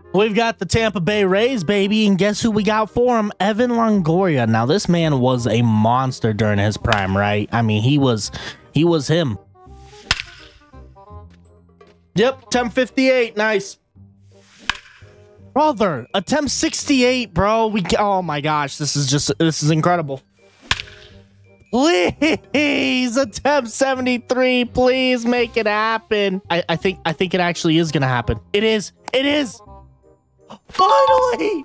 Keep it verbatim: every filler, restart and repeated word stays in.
We've got the Tampa Bay Rays, baby, and guess who we got for him? Evan Longoria. Now, this man was a monster during his prime, right? I mean, he was, he was him. Yep, ten fifty-eight, nice. Brother, attempt sixty-eight, bro. We, oh my gosh, this is just, this is incredible. Please, attempt seventy-three. Please make it happen. I, I think, I think it actually is gonna happen. It is. It is. Finally!